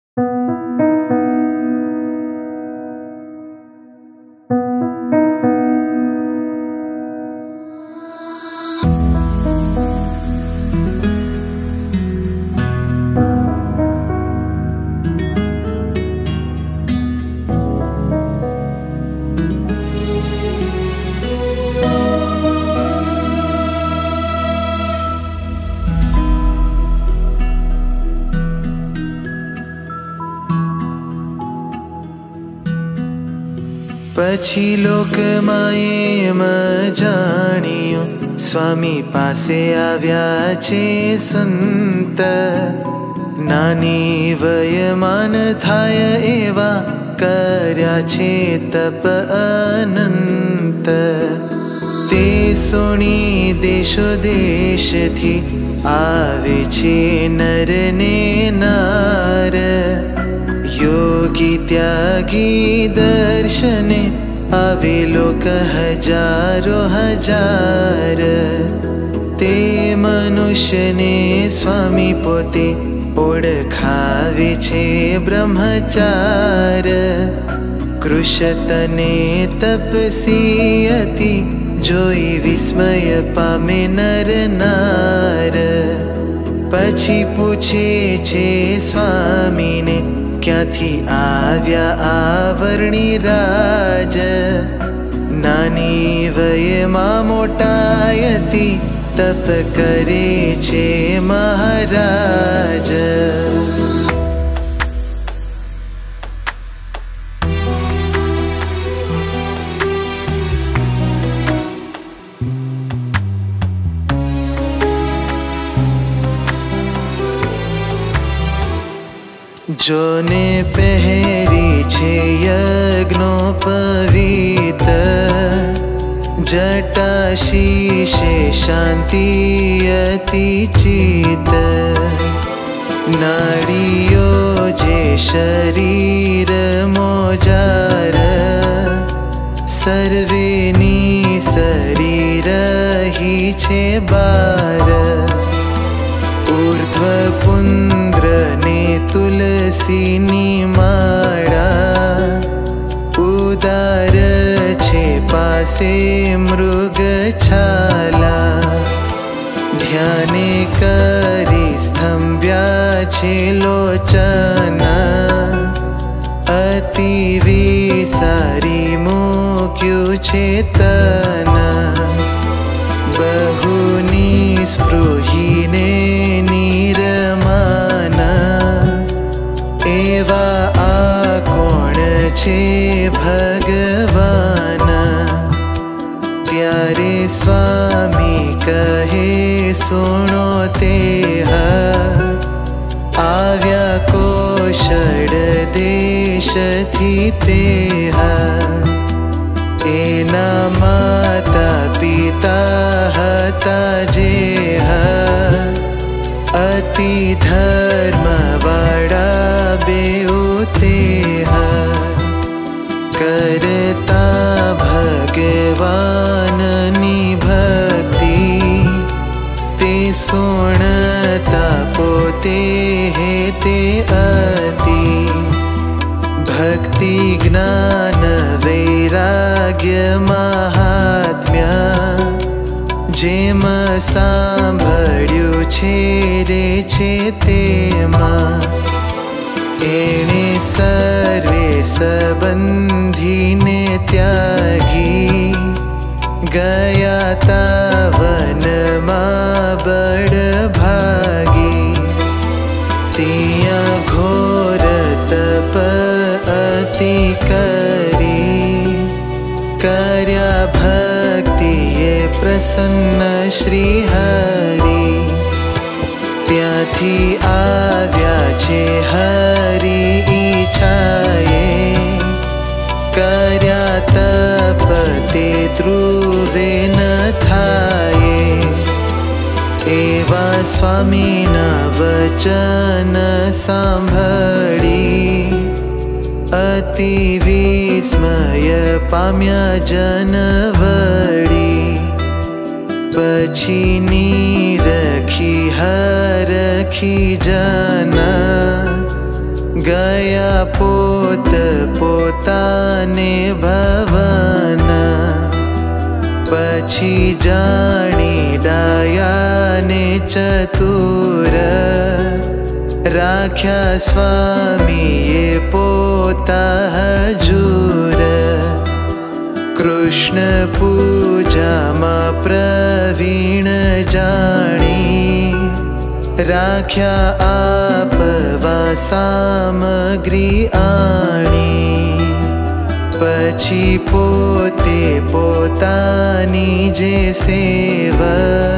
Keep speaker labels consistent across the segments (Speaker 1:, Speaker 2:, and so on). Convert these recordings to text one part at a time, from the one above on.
Speaker 1: पछी लोकमाए जाण्યું स्वामी पासे आव्या छे संत। नानी वयमान थाय एवा कर्या छे तप अनंत। ते सुणी देशो देश थी आवे छे नर ने नार। योगी त्यागी दर्शने आवे लोक हजारों हजार। ते मनुष्य ने स्वामी पोते ओळखावे छे ब्रह्मचार। कृशतने तपसी अति जोई विस्मय पामे नर नार। पछी पूछे छे स्वामी ने क्यांथी आव्या आवरणी राज। नानी वयमां मोटायती तप करे छे महाराज। जोने पहेरी छे यज्ञोपवीत। जटा शीशे शांति अति चित। नाड़ियो जे शरीर मोजार। सर्वेनी शरीर ही छे बार। ऊर्ध्व पुंद्र ने तुलसी नी माळा। उदार छे पासे मृग छाला। ध्याने करी स्तंभ्या छे लोचना। अति विसारी मूक्यु छे तना। बहुनी स्पृहीने निरमाना। एवा आ कोण छे भगवान। त्यारे स्वामी कहे सुनो तेह। आव्या कोशल देश थी तेह। एना माता पिता हता जेह। अति धर्मवाळा बेउ तेह। करता भगवाननी भक्ति। ते सुणता पोते हेते अति। भक्ति ज्ञान वैराग्य महात्म्य। जेम सांभळ्यु छे रे छे तेमा। एणे सर्वे संबंधीने त्यागी। गया ता वनमा बड़भागी। तिया घोर तप अति करी। कर्या भक्ति ये प्रसन्न श्री हरि। त्यांथी आव्या छे हरि इच्छाए। कर्या तप ते ध्रुवे न थाये। एवा स्वामीना वचन सांभळी। अति विस्मय पाम्या जन वळी। पछी निरखी हरखी जना। ગયા પોત પોતાને ભવન, પછી જાણી ડાયાને ચતુર, રાખ્યા સ્વામીએ પોતા હજૂર। કૃષ્ણ પૂજામાં પ્રવીણ જાણી, રાખ્યા આપવા સામગ્રી આણી। પછી પોતે પોતાની જે સેવા,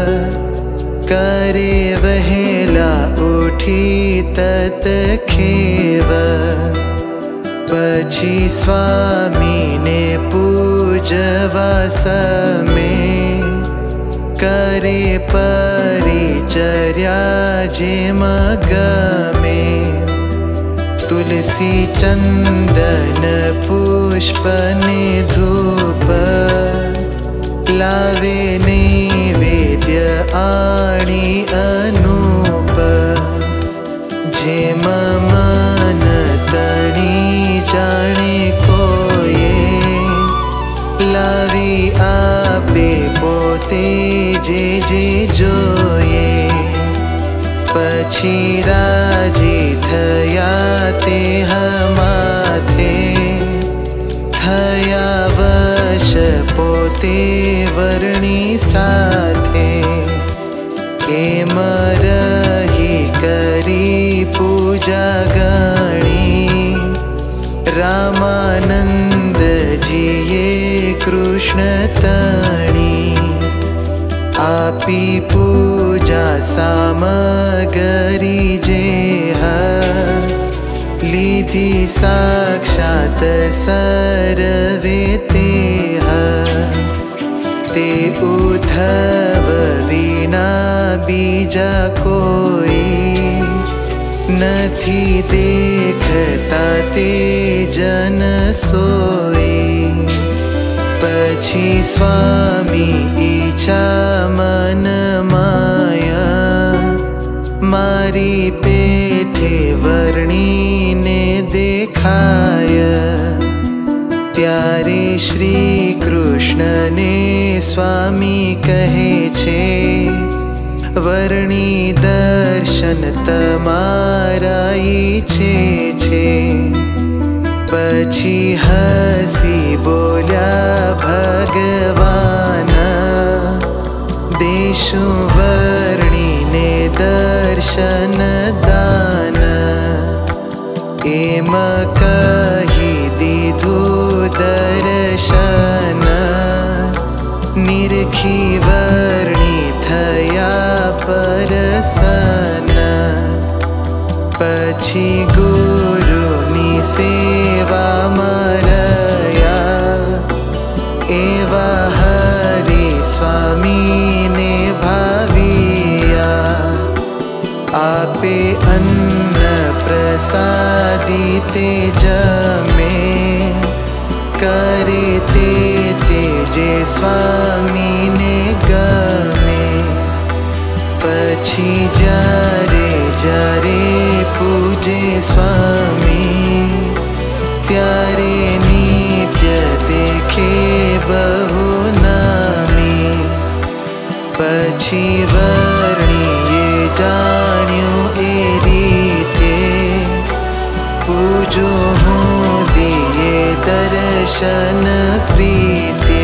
Speaker 1: करे वहेला उठी तत खेव। पछी स्वामी ने पूजवा समे, करे परिचर्या जेम गमे। तुलसी चंदन पुष्प ने धूप, लावे नैवेद्य आणी अनूप। जेम मन तणी जाने कोये, लावी आपे पोते जे जे जोये। पछी राजी थया ते हमाथे, थया वश पोते वर्णी साथे। एम रही करी पूजा गणी, रामानंद जीए कृष्ण तणी। आपी पूजा सामगरी जेह, लीधी साक्षात सर्वे तेह। ते उद्धव विना बीजा कोई, नथी देखता ते जन सोई। पछी स्वामी इच्छा मन माया, मारी पेठे वर्णी ने देखाय। त्यारे श्री कृष्ण ने स्वामी कहे छे, वर्णी दर्शन तमारा ईच्छे छे। पछी हसी बोल्या भगवान, देशु वर्णी ने दर्शन दान। एम कही दीधु दर्शन, निरखी वर्णी थया परसन। पछी गुरुनी सेवा मरया, एवा हरि स्वामी ने भाविया। आपे अन्न प्रसादी ते जमे, करे ते जे स्वामी ने गमे। पछी जारे जारे पूजे स्वामी, त्यारे नित्य देखे बहु नामी। पछी वर्णी ये जान्यू ए रीते, पूजो हूँ दिए दर्शन प्रीते।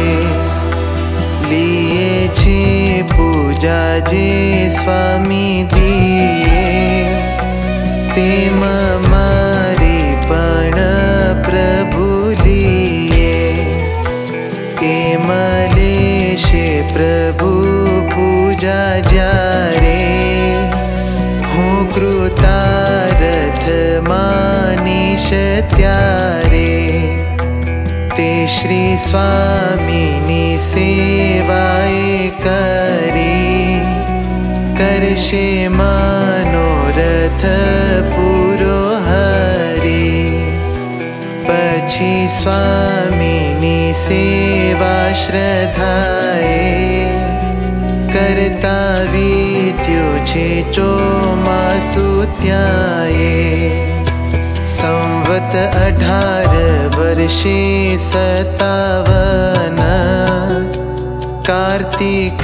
Speaker 1: लिए छे पूजा जे स्वामी दिए, तेम मारी पण प्रभु लिए। एम लेशे प्रभु पूजा जारे, हूँ कृतार्थ मानीश त्यारे। ते श्री स्वामीनी सेवाए करी, करशे मनोरथ पूरो हरी। पछी स्वामीनी सेवा श्रद्धाए, करता वीत्यो छे चोमासु त्याये। 18 वर्षे 57 कार्तिक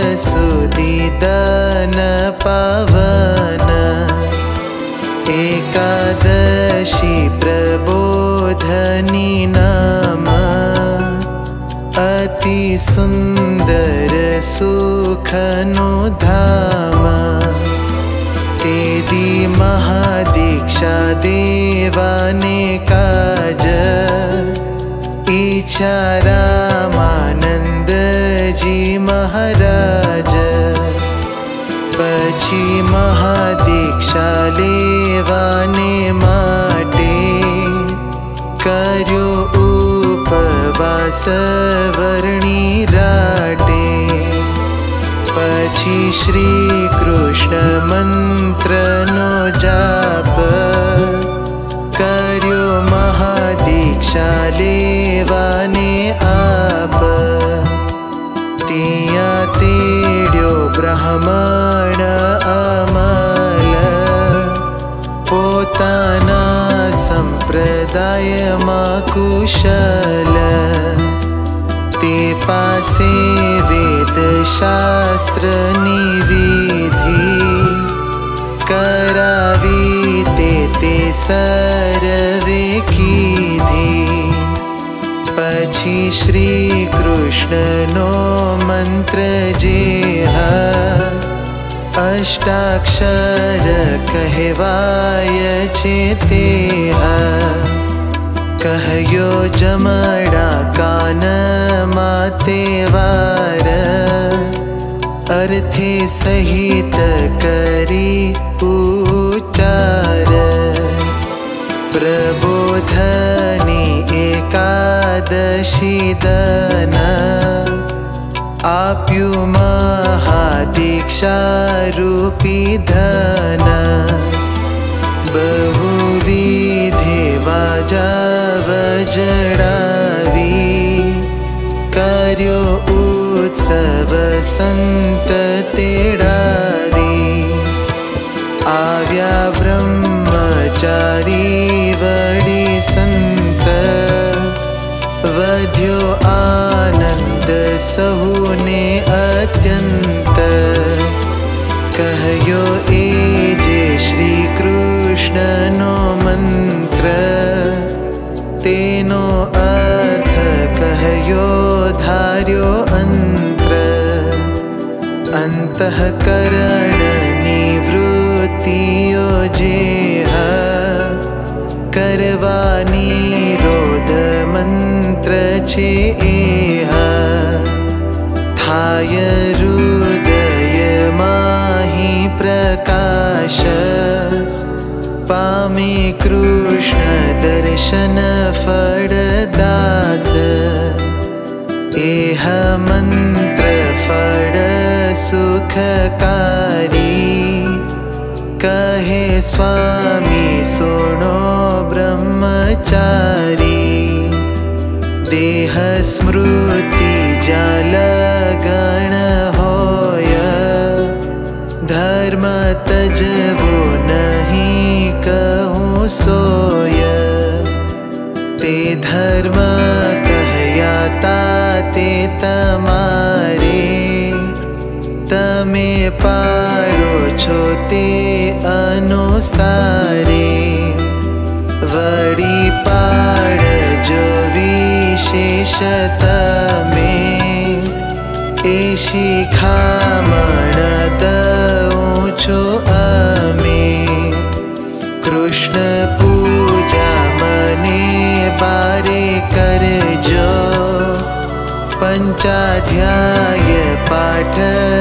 Speaker 1: सुदिदन पावन एकादशी प्रबोधनी नाम अति सुंदर सुखनु धाम तेदी महादीक्षा देवाने काज इच्छा रामानंद जी महाराज पछी महादीक्षा लेवाने माटे कर्यो उपवास वर्णी राटे पछी श्री कृष्ण मंत्रनो जाप कर्यो महादीक्षा लेवाने आप तिया तेड्यो ब्राह्मण अमल पोताना संप्रदायमा कुशल ते पासे वेद शास्त्रनी विधि करावी ते सर्वे कीधी पछी श्री कृष्ण नो मंत्र जेह अष्टाक्षर कहवाय छे तेह कहयो जमड़ा कान माते वार अर्थे सहित करी उच्चार प्रबोधनी एकादशी दन आप्यु महादीक्षा रूपी धन बहुविधे वाजा वजड़ावी कर्यो उत्सव संत तेड़ावी आव्या ब्रह्मचारी वडी संत वध्यो आनंद सहुने अत्यंत कहयो ए जे श्री कृष्ण नो मंत्र तेनो अर्थ कहयो धार्यो अंत्र अंतःकरण निवृत्तियो जेह करवानी रोध मंत्र छे एह थाय हृदय माही प्रकाश पामे कृष्ण दर्शन फलदास एह मंत्र फल सुखकारी कहे स्वामी सुनो ब्रह्मचारी देह स्मृति जाल गण होय धर्म तजवो नहीं कहूँ सोय ते धर्म कहयाता ते तमारे तमे पाड़ो छो ते अनुसारे वड़ी पाड़ जो विशेष तमे ए शिखामण दऊं छो अमे कृष्ण पूजा मने बारे करजो पंचाध्याय पाठ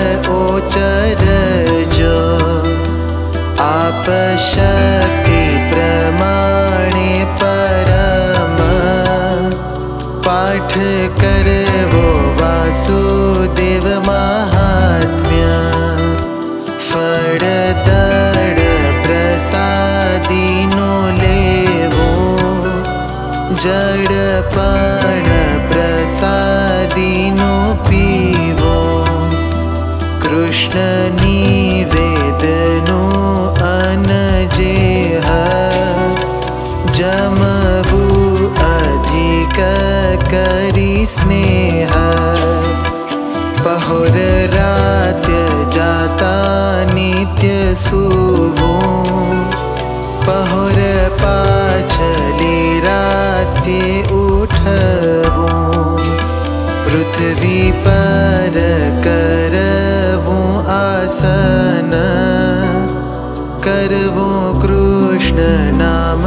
Speaker 1: ओचरजो आप शक्ति प्रमाणे परम पाठ करवो वासुदेव महात्म्य फलदड़ प्रसादीनो लेवो जड़पण प्रसादीनो पीवो कृष्ण निवेदनो अनजेह जमवू स्नेह पहुर रात्य जाता नित्य सुवो पहुर पाछली रात्य उठवो पृथ्वी पर करवो आसन करवो कृष्ण नाम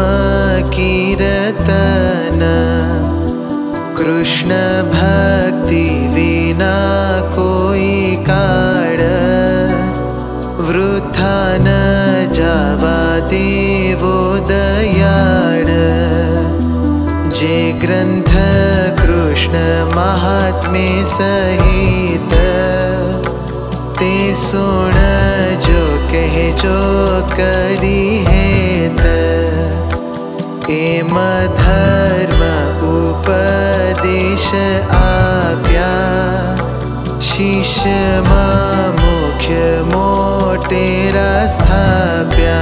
Speaker 1: कीर्तन कृष्ण भक्ति विना कोई काळ वृथा न जावा देवो दयाळ जे ग्रंथ कृष्ण महात्म्य सहित ते सुण जो कहे जो करी हेत एम धर्म उपदेश आप्या शिष्य मुख्य मोटेरा स्थाप्या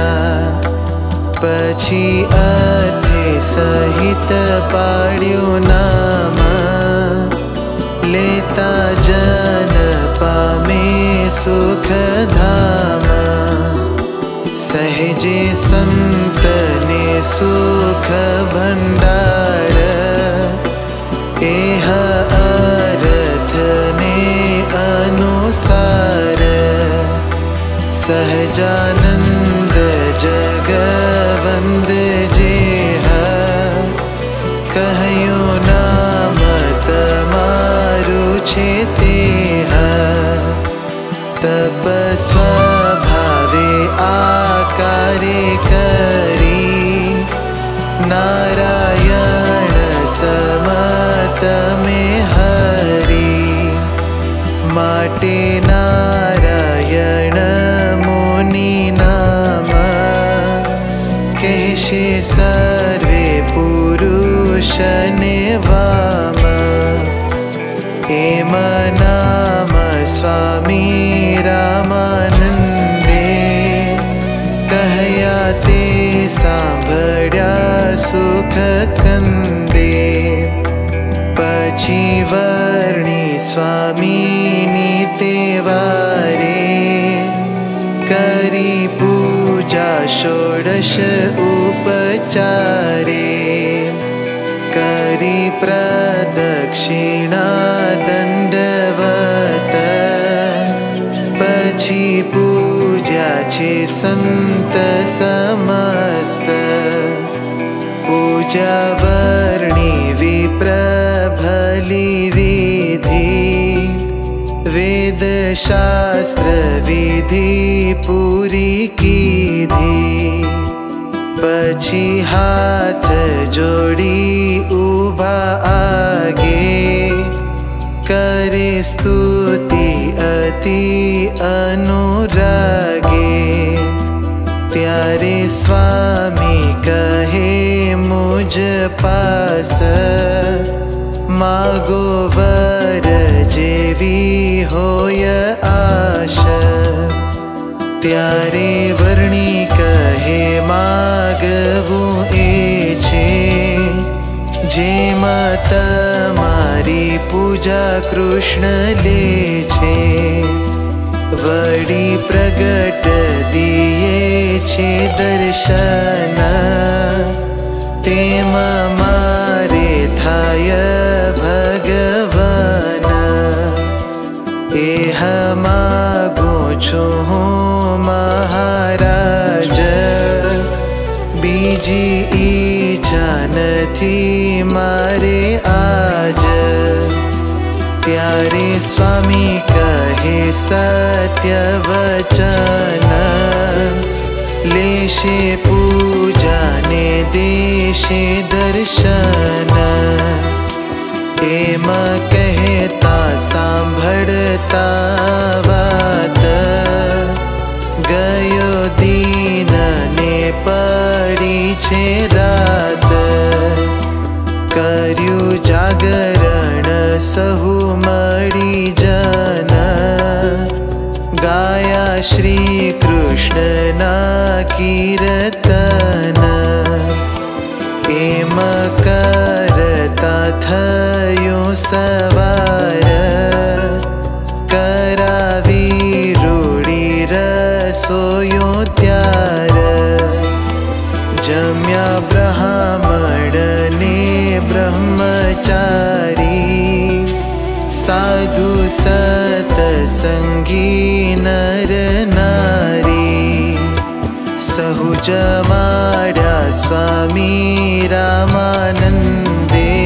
Speaker 1: पछी अर्थे सहित पाड्यो नाम लेता जन पामे सुख धाम सहजे संतने सुख भंडार एह अर्थ ने अनुसार सहजानंद जगवंद जेह कहयो नाम तमारु छे तेह तप स्वभावे आकारे करी नारायण समत में हरि माटे नारायण मुनि नाम कहशे सर्वे पुरुष ने वाम एम नाम स्वामी रामानंदे कहया ते सांभळ्या सुख कंदे पछी वर्णी स्वामीनी ते वारे करी पूजा षोडश उपचारे करी प्रदक्षिणा दंडवत पछी पूजा छे संत समस्त पूजा वर्णी विप्रभली विधि वेद शास्त्र विधि पूरी कीधी पछी हाथ जोड़ी उभा आगे करे स्तुति अति अनुरागे त्यारे स्वामी कहे मुझ पास मागो वर जेवी होय आश त्यारे वर्णी कहे मागवू ए छे जेमा तमारी पूजा कृष्ण ले छे वडी प्रगट दिए छे दर्शन तेमा मारे थाय भगवान एह मागो छो महाराज बीजी ईच्छा नथी मारे आज त्यारे स्वामी कहे सत्य वचन लेशे पूजा ने देशे दर्शन एम कहता सांभळता वात गयो दीन ने पड़ी छे रात कर्यु जागरण सहु मळी जन गाया श्री कृष्ण ना कीर्तन एम करता थयो स जम्या ब्राह्मण ने ब्रह्मचारी साधु सतसंगी नर नारी सहु जमाड्या स्वामी रामानंदे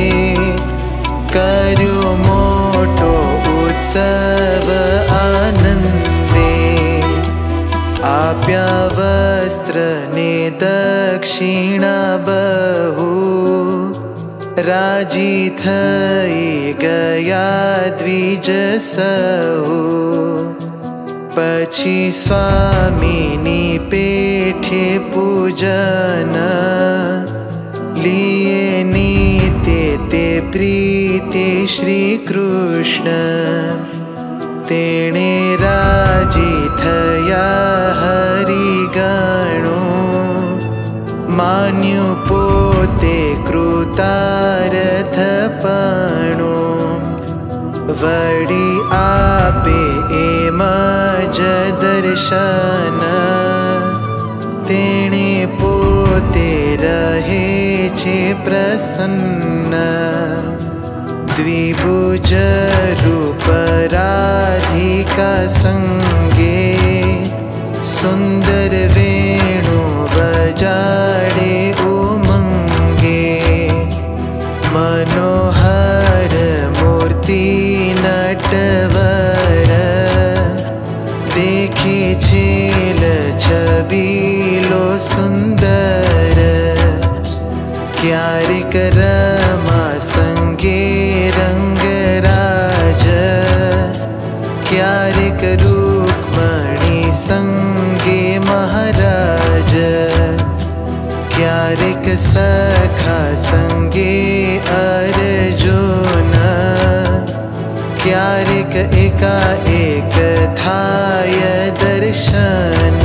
Speaker 1: कर्यो मोटो उत्सव आनंदे आप्या वस्त्र ने दक्षिणा बहु राजी थई गया द्विज सहु पछी स्वामीनी पेठे पूजन लिए नीते ते प्रीते श्री कृष्ण तेणे राजी थया हरि गणो मान्यु पोते कृतार्थपणो वडी आपे एम ज दर्शन तेणे पोते रहे छे प्रसन्न द्विभुज रूप राधिका संगे सुंदर वेणु बजाड़े उमंगे मनोहर मूर्ति नटवर देखे छेल छबीलो सुंदर क्यारेक रमा संगे रंगराज क्यारेक रुक्मणी संगे महाराज क्यारेक सखा संगे अर्जुन क्यारेक एका एक थाय दर्शन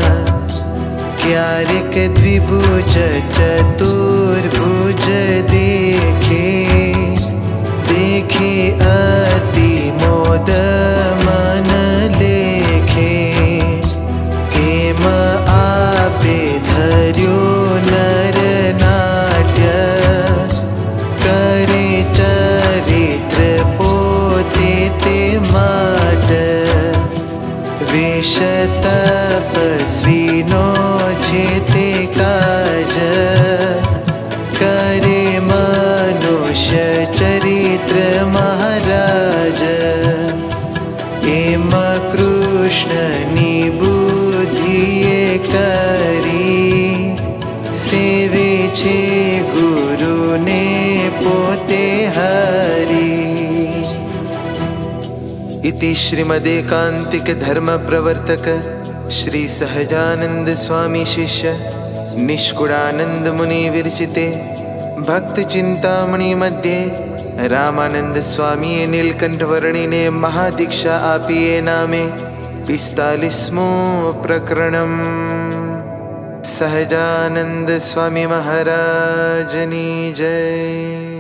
Speaker 1: क्यारेक द्विभुज चतुर्भुज देखे देखे अति मोद मन लेखे हेम आपे धर्यो नर नाट्य करे चरित्र पोते ते माट वेश तपस्वीनो छे ते काज करे मनुष्य चरित्र महाराज एम कृष्णनी बुद्धिए करी सेवे छे गुरु ने पोते हरि। इति श्रीमदेकांतिक धर्म प्रवर्तक श्री सहजानंद स्वामी शिष्य निष्कुड़ानंद मुनि विरचिते भक्त चिंतामणि मध्ये रामानंद स्वामी नीलकंठ वर्णी ने महादीक्षा आपीए नामे 45मो प्रकरणम। सहजानंद स्वामी महाराजनी जय।